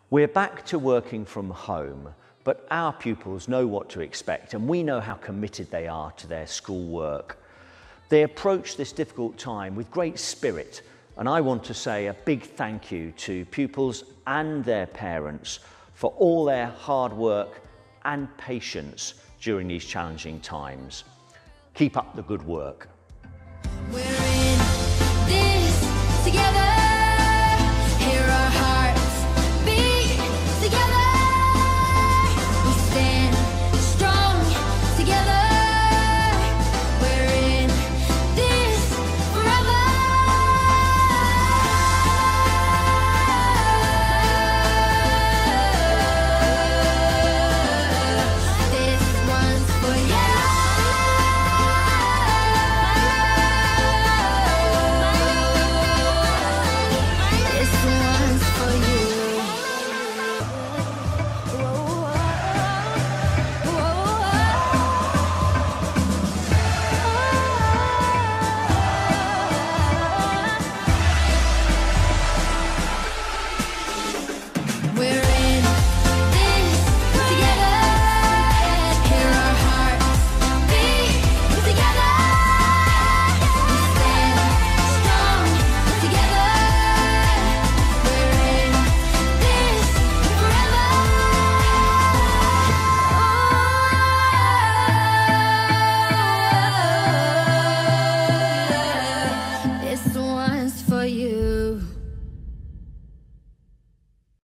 We're back to working from home, but our pupils know what to expect and we know how committed they are to their schoolwork. They approach this difficult time with great spirit, and I want to say a big thank you to pupils and their parents for all their hard work and patience during these challenging times. Keep up the good work.